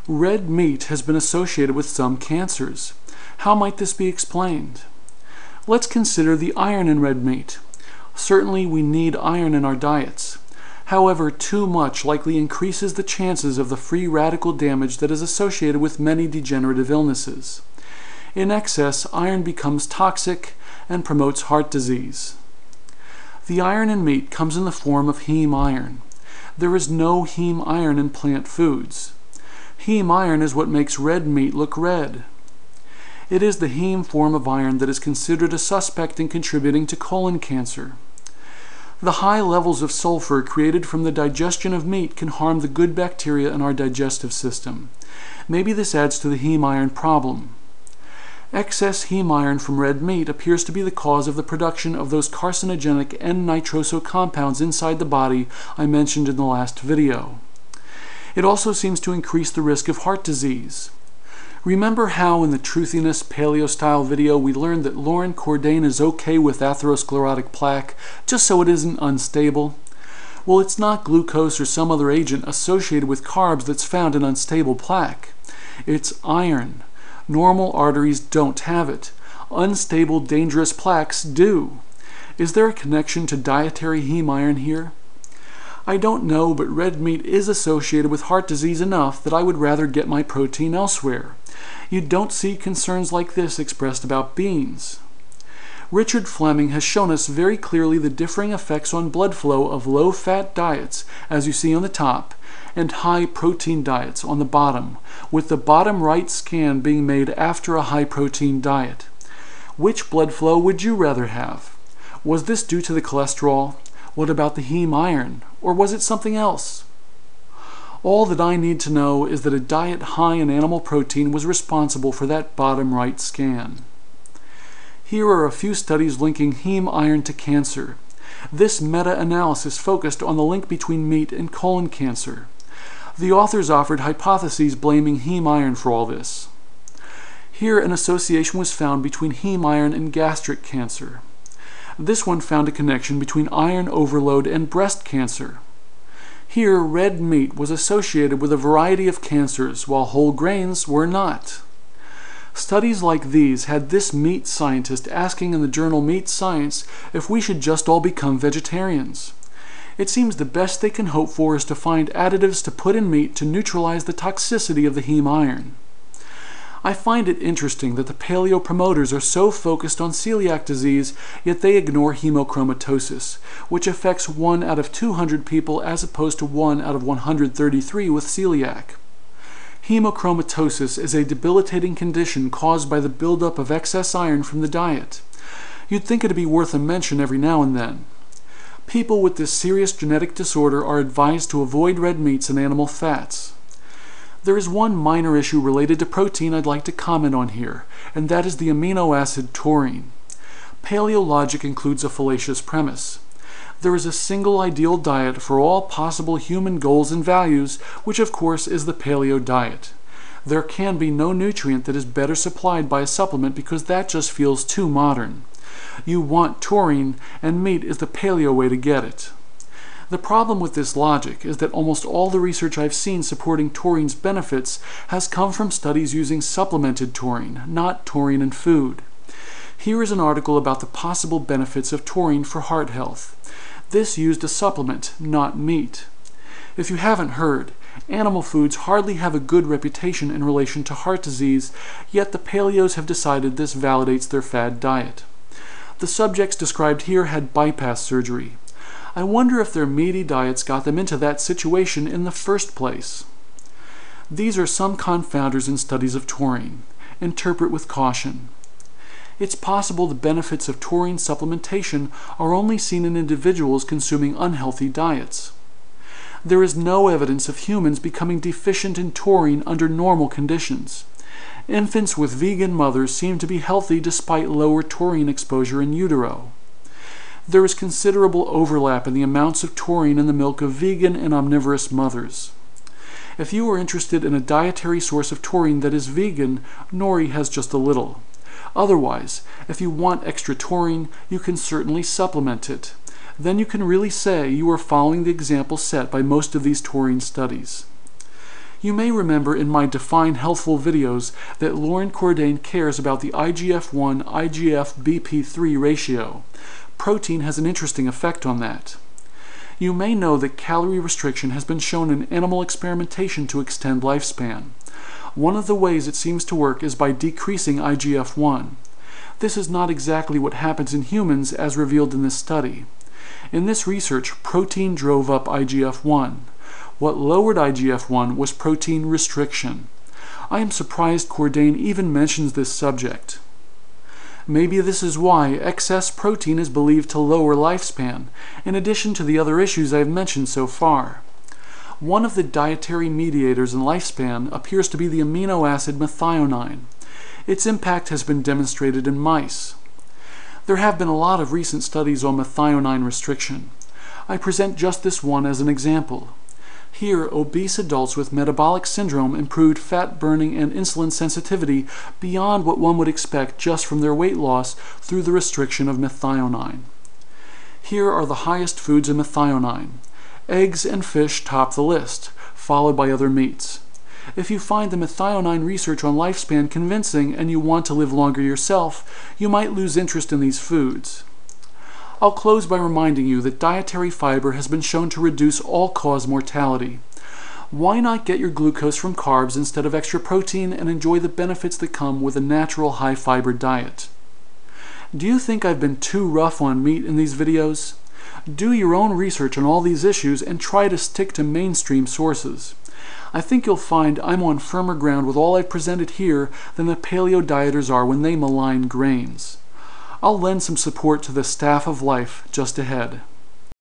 Red meat has been associated with some cancers. How might this be explained? Let's consider the iron in red meat. Certainly we need iron in our diets. However, too much likely increases the chances of the free radical damage that is associated with many degenerative illnesses. In excess, iron becomes toxic and promotes heart disease. The iron in meat comes in the form of heme iron. There is no heme iron in plant foods. Heme iron is what makes red meat look red. It is the heme form of iron that is considered a suspect in contributing to colon cancer. The high levels of sulfur created from the digestion of meat can harm the good bacteria in our digestive system. Maybe this adds to the heme iron problem. Excess heme iron from red meat appears to be the cause of the production of those carcinogenic N-nitroso compounds inside the body I mentioned in the last video. It also seems to increase the risk of heart disease. Remember how in the Truthiness Paleo-style video we learned that Lauren Cordain is okay with atherosclerotic plaque just so it isn't unstable? Well, it's not glucose or some other agent associated with carbs that's found in unstable plaque. It's iron. Normal arteries don't have it. Unstable, dangerous plaques do. Is there a connection to dietary heme iron here? I don't know, but red meat is associated with heart disease enough that I would rather get my protein elsewhere. You don't see concerns like this expressed about beans. Richard Fleming has shown us very clearly the differing effects on blood flow of low-fat diets, as you see on the top, and high-protein diets on the bottom, with the bottom right scan being made after a high-protein diet. Which blood flow would you rather have? Was this due to the cholesterol? What about the heme iron? Or was it something else? All that I need to know is that a diet high in animal protein was responsible for that bottom right scan. Here are a few studies linking heme iron to cancer. This meta-analysis focused on the link between meat and colon cancer. The authors offered hypotheses blaming heme iron for all this. Here an association was found between heme iron and gastric cancer. This one found a connection between iron overload and breast cancer. Here, red meat was associated with a variety of cancers, while whole grains were not. Studies like these had this meat scientist asking in the journal Meat Science if we should just all become vegetarians. It seems the best they can hope for is to find additives to put in meat to neutralize the toxicity of the heme iron. I find it interesting that the paleo promoters are so focused on celiac disease, yet they ignore hemochromatosis, which affects 1 out of 200 people as opposed to 1 out of 133 with celiac. Hemochromatosis is a debilitating condition caused by the buildup of excess iron from the diet. You'd think it'd be worth a mention every now and then. People with this serious genetic disorder are advised to avoid red meats and animal fats. There is one minor issue related to protein I'd like to comment on here, and that is the amino acid taurine. Paleologic includes a fallacious premise. There is a single ideal diet for all possible human goals and values, which of course is the paleo diet. There can be no nutrient that is better supplied by a supplement because that just feels too modern. You want taurine, and meat is the paleo way to get it. The problem with this logic is that almost all the research I've seen supporting taurine's benefits has come from studies using supplemented taurine, not taurine in food. Here is an article about the possible benefits of taurine for heart health. This used a supplement, not meat. If you haven't heard, animal foods hardly have a good reputation in relation to heart disease, yet the paleos have decided this validates their fad diet. The subjects described here had bypass surgery. I wonder if their meaty diets got them into that situation in the first place. These are some confounders in studies of taurine. Interpret with caution. It's possible the benefits of taurine supplementation are only seen in individuals consuming unhealthy diets. There is no evidence of humans becoming deficient in taurine under normal conditions. Infants with vegan mothers seem to be healthy despite lower taurine exposure in utero. There is considerable overlap in the amounts of taurine in the milk of vegan and omnivorous mothers. If you are interested in a dietary source of taurine that is vegan, nori has just a little. Otherwise, if you want extra taurine, you can certainly supplement it. Then you can really say you are following the example set by most of these taurine studies. You may remember in my Define Healthful videos that Lauren Cordain cares about the IGF-1 IGF-BP3 ratio. Protein has an interesting effect on that. You may know that calorie restriction has been shown in animal experimentation to extend lifespan. One of the ways it seems to work is by decreasing IGF-1. This is not exactly what happens in humans as revealed in this study. In this research, protein drove up IGF-1. What lowered IGF-1 was protein restriction. I am surprised Cordain even mentions this subject. Maybe this is why excess protein is believed to lower lifespan, in addition to the other issues I have mentioned so far. One of the dietary mediators in lifespan appears to be the amino acid methionine. Its impact has been demonstrated in mice. There have been a lot of recent studies on methionine restriction. I present just this one as an example. Here, obese adults with metabolic syndrome improved fat burning and insulin sensitivity beyond what one would expect just from their weight loss through the restriction of methionine. Here are the highest foods in methionine. Eggs and fish top the list, followed by other meats. If you find the methionine research on lifespan convincing and you want to live longer yourself, you might lose interest in these foods. I'll close by reminding you that dietary fiber has been shown to reduce all-cause mortality. Why not get your glucose from carbs instead of extra protein and enjoy the benefits that come with a natural high-fiber diet? Do you think I've been too rough on meat in these videos? Do your own research on all these issues and try to stick to mainstream sources. I think you'll find I'm on firmer ground with all I've presented here than the paleo dieters are when they malign grains. I'll lend some support to the staff of life just ahead.